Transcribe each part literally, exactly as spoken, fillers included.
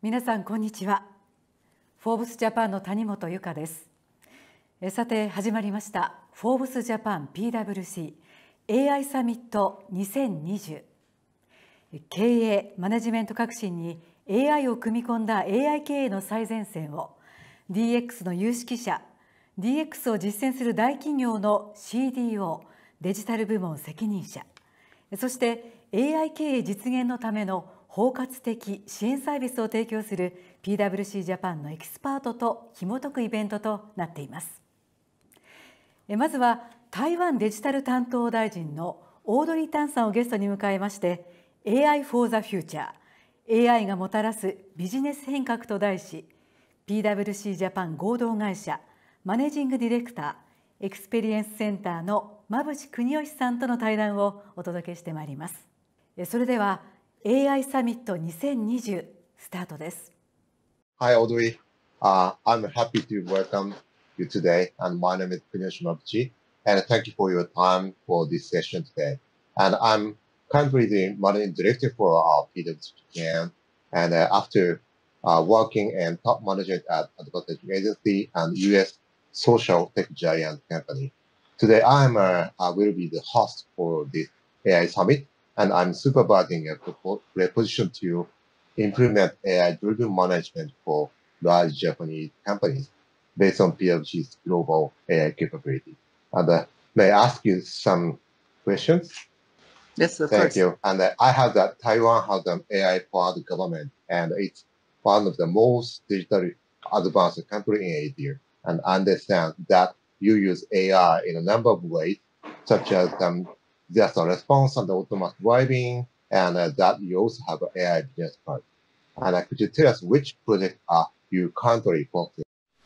皆さんこんにちは。フォーブスジャパンの谷本由香です。えさて始まりましたフォーブスジャパン ピーダブリューシー エーアイ サミットにせんにじゅう。経営マネジメント革新に エーアイ を組み込んだ エーアイ 経営の最前線を ディーエックス の有識者、ディーエックス を実践する大企業の シーディーオー デジタル部門責任者、そして エーアイ 経営実現のための包括的支援サービスを提供する ピーダブリューシー ジャパンのエキスパートと紐解くイベントとなっています。まずは台湾デジタル担当大臣のオードリー・タンさんをゲストに迎えまして エーアイ for the Future エーアイ がもたらすビジネス変革と題し ピーダブリューシー ジャパン合同会社マネージングディレクターエクスペリエンスセンターの馬淵邦義さんとの対談をお届けしてまいります。それでは エーアイ サミットにせんにじゅうスタートです。 Hi, Audrey. Uh, I'm happy to welcome you today, and my name is Kunyoshi Mabuchi, and thank you for your time for this session today. And I'm currently the managing director for our P W C Japan, and uh, after uh, working in top management at advertising agency and U S social tech giant company, today I'm uh, I will be the host for this A I summit. And I'm supervising a proposition to implement A I-driven management for large Japanese companies based on P W C's global A I capability. And uh, may I ask you some questions? Yes, of Thank course. you. And uh, I have that Taiwan has an A I-powered government, and it's one of the most digitally advanced country in Asia. And I understand that you use A I in a number of ways, such as um, there's a response and autonomous driving, and uh, that you also have an A I business part. And uh, could you tell us which projects are you currently focusing?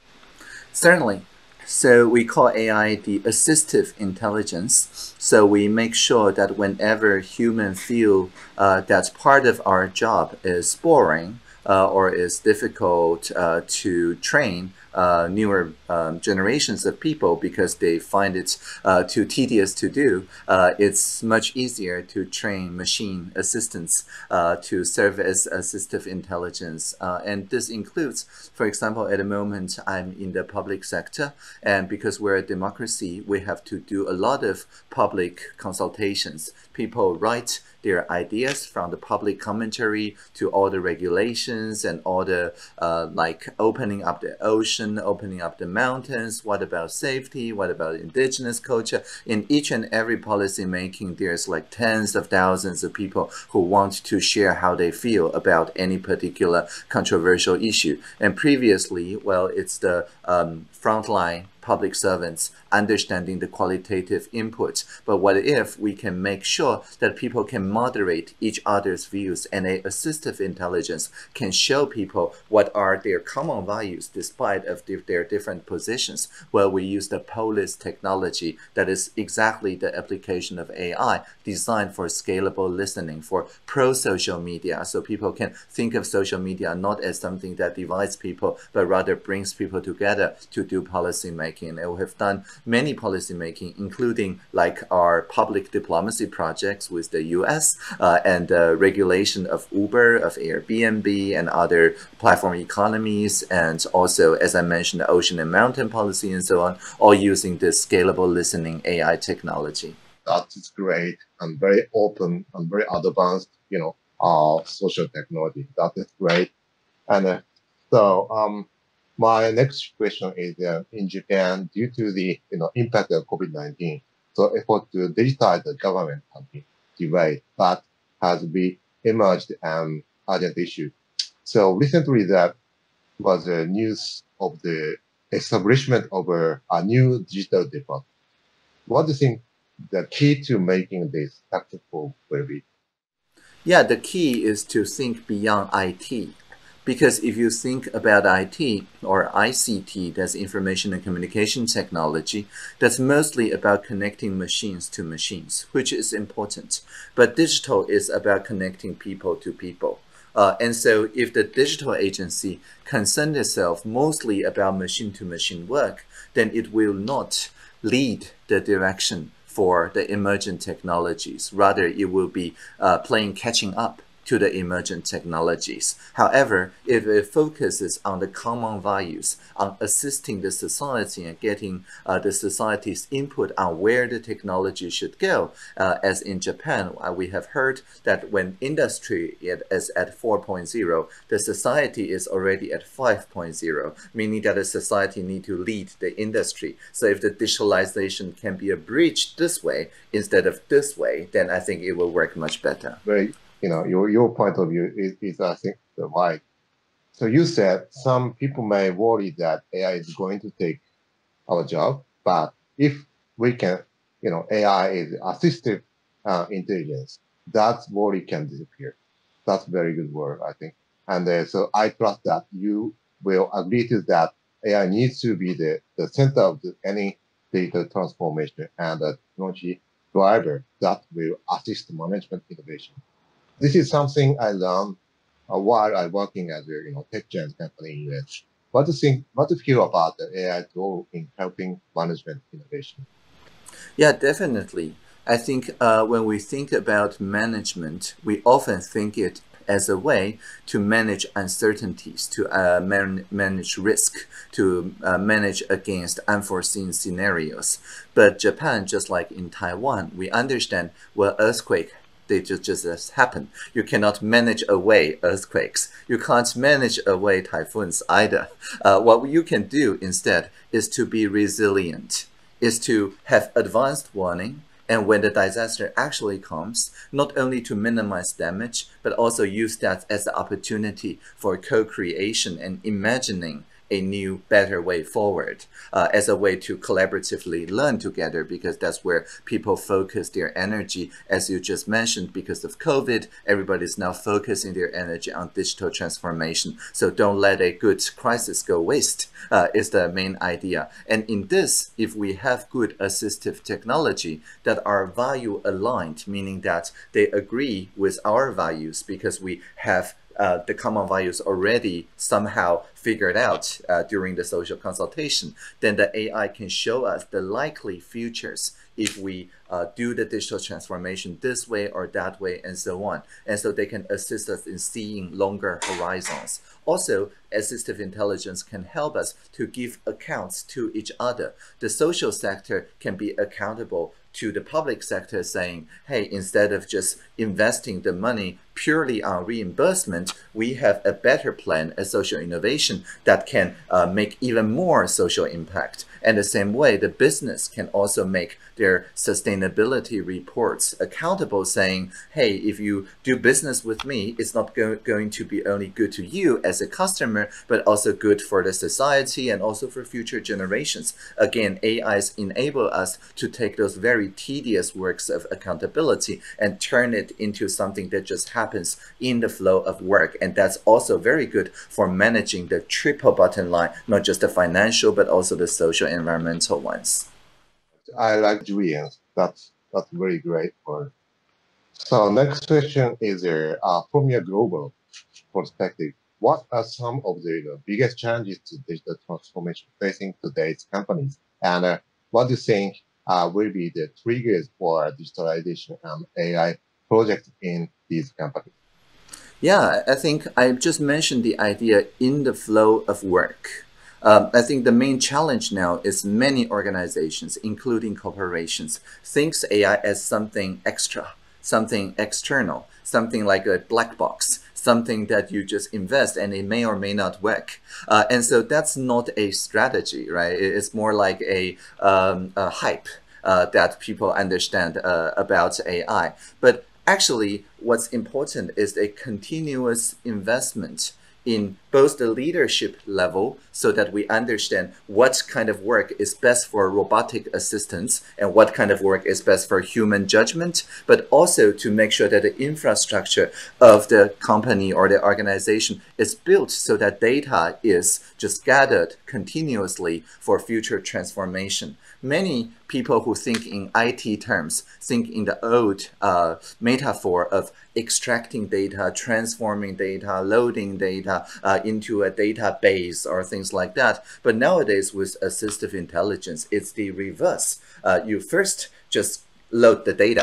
Certainly. So we call A I the assistive intelligence. So we make sure that whenever humans feel uh, that part of our job is boring uh, or is difficult uh, to train, Uh, newer um, generations of people because they find it uh, too tedious to do, uh, it's much easier to train machine assistants uh, to serve as assistive intelligence. Uh, and this includes, for example, at the moment I'm in the public sector, and because we're a democracy, we have to do a lot of public consultations. People write their ideas from the public commentary to all the regulations and all the uh, like opening up the ocean, opening up the mountains. What about safety? What about indigenous culture? In each and every policy making, there's like tens of thousands of people who want to share how they feel about any particular controversial issue. And previously, well, it's the um, frontline public servants understanding the qualitative input. But what if we can make sure that people can moderate each other's views, and a assistive intelligence can show people what are their common values despite of their different positions? Well, we use the Polis technology that is exactly the application of A I designed for scalable listening, for pro-social media, so people can think of social media not as something that divides people, but rather brings people together to do policy making. And we have done many policy making, including like our public diplomacy projects with the U S uh, and the regulation of Uber, of Airbnb, and other platform economies, and also, as I mentioned, the ocean and mountain policy and so on, all using this scalable listening A I technology. That is great and very open and very advanced, you know, uh, social technology. That is great. And uh, so, um, my next question is uh, in Japan, due to the you know impact of COVID nineteen, so effort to digitize the government has been delayed, but has been emerged an urgent issue. So recently, that was the news of the establishment of a, a new digital department. What do you think the key to making this successful will be? Yeah, the key is to think beyond I T. Because if you think about I T or I C T, that's information and communication technology, that's mostly about connecting machines to machines, which is important. But digital is about connecting people to people. Uh, and so if the digital agency concerns itself mostly about machine-to-machine work, then it will not lead the direction for the emergent technologies. Rather, it will be uh, playing catching up to the emergent technologies. However, if it focuses on the common values, on assisting the society and getting uh, the society's input on where the technology should go, uh, as in Japan, uh, we have heard that when industry is at four point oh, the society is already at five point oh, meaning that the society need to lead the industry. So if the digitalization can be a bridge this way instead of this way, then I think it will work much better. Very, you know, your, your point of view is, is, I think, the right. So you said some people may worry that A I is going to take our job, but if we can, you know, A I is assistive uh, intelligence, that worry can disappear. That's very good word, I think. And uh, so I trust that you will agree to that. A I needs to be the, the center of the, any data transformation and a technology driver that will assist management innovation. This is something I learned uh, while I working as a you know tech giant company in U S. What do you think? What do you feel about the A I role in helping management innovation? Yeah, definitely. I think uh, when we think about management, we often think it as a way to manage uncertainties, to uh, man manage risk, to uh, manage against unforeseen scenarios. But Japan, just like in Taiwan, we understand, well, earthquake, they just, just happen. You cannot manage away earthquakes. You can't manage away typhoons either. Uh, what you can do instead is to be resilient, is to have advanced warning, and when the disaster actually comes, not only to minimize damage, but also use that as an opportunity for co-creation and imagining a new, better way forward, uh, as a way to collaboratively learn together, because that's where people focus their energy. As you just mentioned, because of COVID, everybody's now focusing their energy on digital transformation. So don't let a good crisis go waste, uh, is the main idea. And in this, if we have good assistive technology that are value aligned, meaning that they agree with our values because we have Uh, the common values already somehow figured out uh, during the social consultation, then the A I can show us the likely futures if we uh, do the digital transformation this way or that way and so on. And so they can assist us in seeing longer horizons. Also, assistive intelligence can help us to give accounts to each other. The social sector can be accountable to the public sector, saying, hey, instead of just investing the money purely on reimbursement, we have a better plan, a social innovation that can uh, make even more social impact. And the same way, the business can also make their sustainability reports accountable, saying, hey, if you do business with me, it's not go going to be only good to you as a customer, but also good for the society and also for future generations. Again, A Is enable us to take those very tedious works of accountability and turn it into something that just happens in the flow of work. And that's also very good for managing the triple bottom line, not just the financial, but also the social and environmental ones. I like Julian's. That's that's very great word. So next question is uh, uh, from your global perspective, what are some of the uh, biggest challenges to digital transformation facing today's companies? And uh, what do you think uh, will be the triggers for digitalization and A I projects in these companies? Yeah, I think I just mentioned the idea in the flow of work. Um, I think the main challenge now is many organizations, including corporations, thinks A I as something extra, something external, something like a black box, something that you just invest and it may or may not work. Uh, and so that's not a strategy, right? It's more like a, um, a hype uh, that people understand uh, about A I. But actually, what's important is a continuous investment in both the leadership level, so that we understand what kind of work is best for robotic assistance and what kind of work is best for human judgment, but also to make sure that the infrastructure of the company or the organization is built so that data is just gathered continuously for future transformation. Many people who think in I T terms think in the old uh, metaphor of extracting data, transforming data, loading data uh, into a database or things like that. But nowadays with assistive intelligence, it's the reverse. Uh, you first just load the data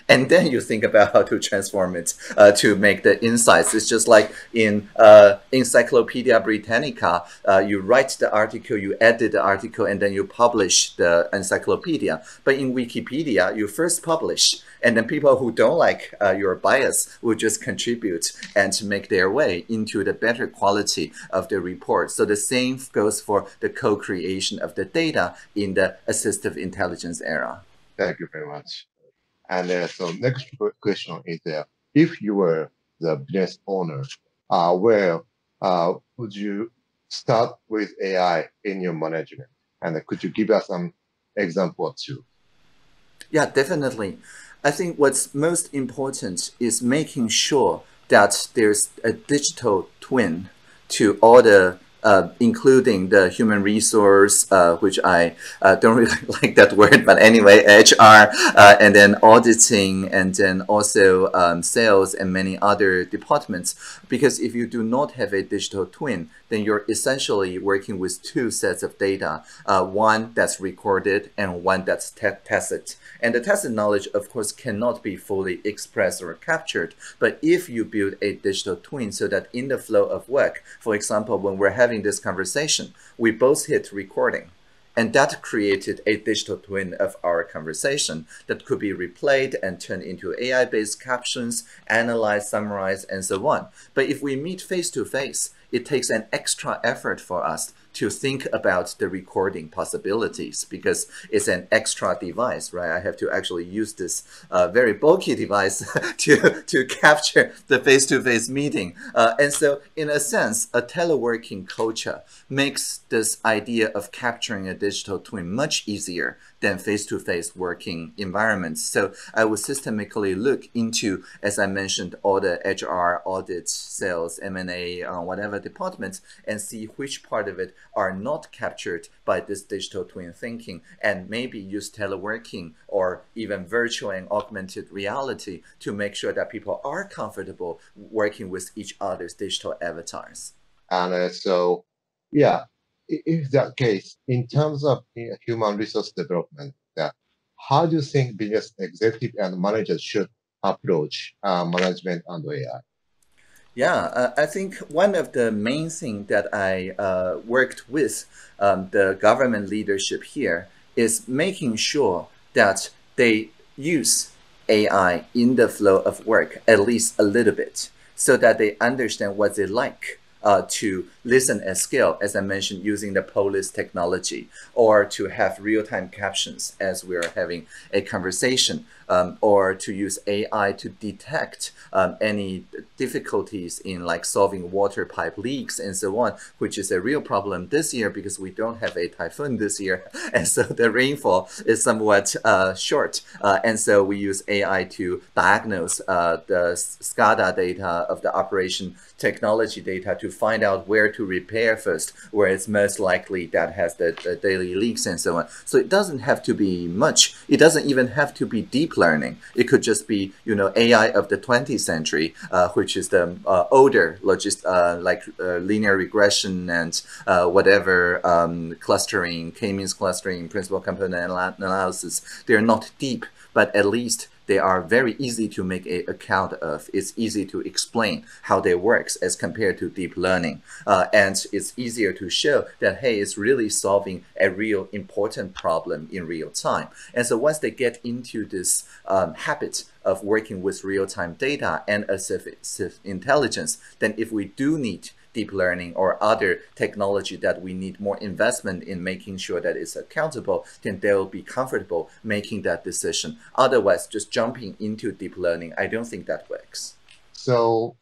and then you think about how to transform it uh, to make the insights. It's just like in uh, Encyclopedia Britannica, uh, you write the article, you edit the article, and then you publish the encyclopedia. But in Wikipedia, you first publish, and then people who don't like uh, your bias will just contribute and make their way into the better quality of the report. So the same goes for the co-creation of the data in the assistive intelligence era. Thank you very much. And uh, so next question is, uh, if you were the business owner, uh, where uh, would you start with A I in your management? And uh, could you give us some example or two? Yeah, definitely. I think what's most important is making sure that there's a digital twin to all the Uh, including the human resource, uh, which I uh, don't really like that word, but anyway, H R, uh, and then auditing, and then also um, sales and many other departments. Because if you do not have a digital twin, then you're essentially working with two sets of data, uh, one that's recorded and one that's tacit. And the tacit knowledge, of course, cannot be fully expressed or captured. But if you build a digital twin so that in the flow of work, for example, when we're having this conversation, we both hit recording. And that created a digital twin of our conversation that could be replayed and turned into A I-based captions, analyzed, summarized, and so on. But if we meet face-to-face, it takes an extra effort for us to think about the recording possibilities because it's an extra device, right? I have to actually use this uh, very bulky device to, to capture the face-to-face meeting. Uh, and so in a sense, a teleworking culture makes this idea of capturing a digital twin much easier than face-to-face working environments. So I would systematically look into, as I mentioned, all the H R, audit, sales, M and A, uh, whatever departments, and see which part of it are not captured by this digital twin thinking, and maybe use teleworking or even virtual and augmented reality to make sure that people are comfortable working with each other's digital avatars. And uh, so, yeah, if that case, in terms of uh, human resource development, uh, how do you think business executive and managers should approach uh, management and A I? Yeah, uh, I think one of the main things that I uh, worked with um, the government leadership here is making sure that they use A I in the flow of work, at least a little bit, so that they understand what they like. Uh, to listen at scale, as I mentioned, using the Polis technology, or to have real-time captions as we're having a conversation, um, or to use A I to detect um, any difficulties in like solving water pipe leaks and so on, which is a real problem this year because we don't have a typhoon this year. And so the rainfall is somewhat uh, short. Uh, and so we use A I to diagnose uh, the SCADA data of the operation technology data to find out where to repair first, where it's most likely that has the, the daily leaks and so on. So it doesn't have to be much. It doesn't even have to be deep learning. It could just be, you know, A I of the twentieth century, uh, which is the uh, older logist, uh, like uh, linear regression and uh, whatever um, clustering, k-means clustering, principal component analysis. They're not deep, but at least they are very easy to make an account of. It's easy to explain how they works as compared to deep learning. Uh, and it's easier to show that, hey, it's really solving a real important problem in real time. And so once they get into this um, habit of working with real-time data and assistive intelligence, then if we do need deep learning or other technology that we need more investment in making sure that it's accountable, then they'll be comfortable making that decision. Otherwise, just jumping into deep learning, I don't think that works. So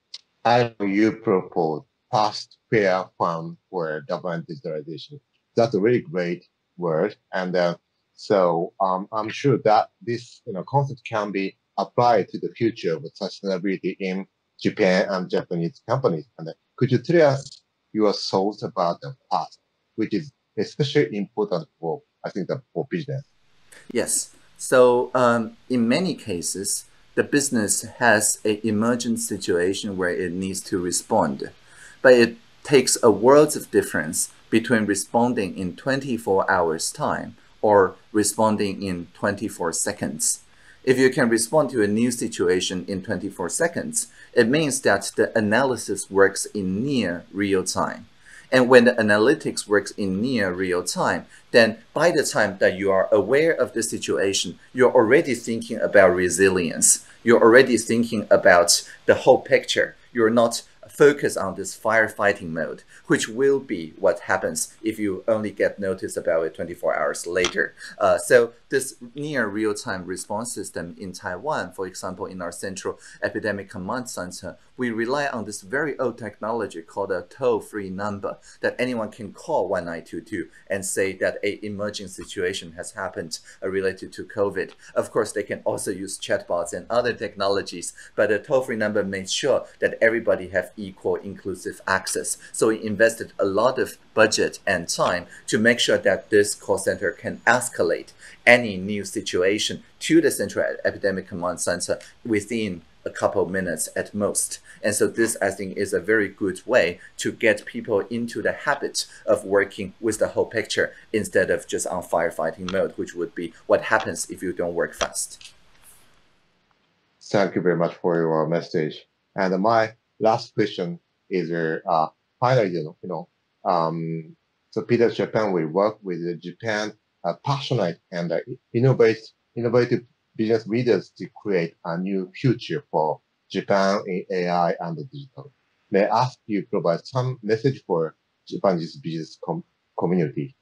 I know you propose fast, fair, fun for government digitalization. That's a really great word. And uh, so um, I'm sure that this you know, concept can be applied to the future with sustainability in Japan and Japanese companies. And uh, could you tell us your thoughts about the past, which is especially important for, I think, the, for business? Yes. So um, in many cases, the business has an emergent situation where it needs to respond. But it takes a world of difference between responding in twenty-four hours time or responding in twenty-four seconds. If you can respond to a new situation in twenty-four seconds, it means that the analysis works in near real time. And when the analytics works in near real time, then by the time that you are aware of the situation, you're already thinking about resilience. You're already thinking about the whole picture. You're not focused on this firefighting mode, which will be what happens if you only get notice about it twenty-four hours later. Uh, so this near real-time response system in Taiwan, for example, in our Central Epidemic Command Center, we rely on this very old technology called a toll-free number that anyone can call one nine two two and say that an emerging situation has happened uh, related to COVID. Of course, they can also use chatbots and other technologies, but a toll-free number makes sure that everybody have equal inclusive access. So we invested a lot of budget and time to make sure that this call center can escalate any new situation to the Central Epidemic Command Center within a couple of minutes at most. And so this, I think, is a very good way to get people into the habit of working with the whole picture instead of just on firefighting mode, which would be what happens if you don't work fast. Thank you very much for your message. And my last question is, uh, finally, you know, um, so Peters Japan, we work with Japan uh, passionate and uh, innovative, innovative business leaders to create a new future for Japan in A I and digital. May I ask you to provide some message for Japanese business com community?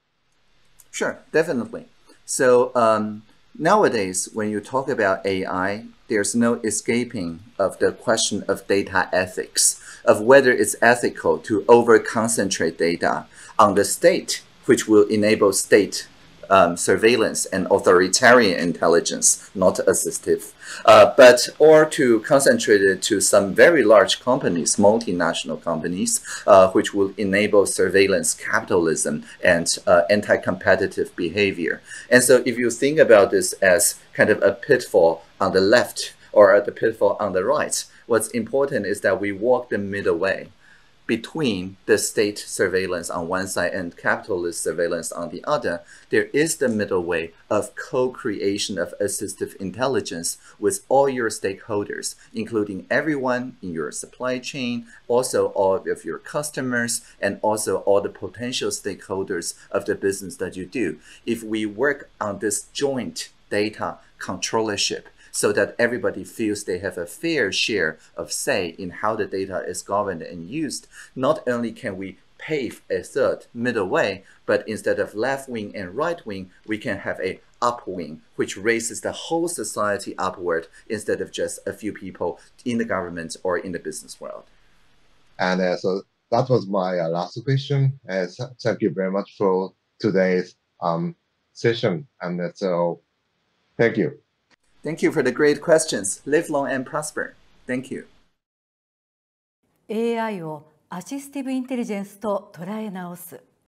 Sure, definitely. So um, nowadays, when you talk about A I, there's no escaping of the question of data ethics, of whether it's ethical to over-concentrate data on the state, which will enable state Um, surveillance and authoritarian intelligence, not assistive, uh, but or to concentrate it to some very large companies, multinational companies, uh, which will enable surveillance capitalism and uh, anti-competitive behavior. And so if you think about this as kind of a pitfall on the left or the pitfall on the right, what's important is that we walk the middle way between the state surveillance on one side and capitalist surveillance on the other. There is the middle way of co-creation of assistive intelligence with all your stakeholders, including everyone in your supply chain, also all of your customers, and also all the potential stakeholders of the business that you do. If we work on this joint data controllership, so that everybody feels they have a fair share of say in how the data is governed and used, not only can we pave a third middle way, but instead of left wing and right wing, we can have a upwing, which raises the whole society upward instead of just a few people in the government or in the business world. And uh, so that was my uh, last question. Uh, thank you very much for today's um, session. And uh, so, thank you. Thank you for the great questions. Live long and prosper. Thank you. エーアイ をアシスティブインテリジェンスと捉え直す。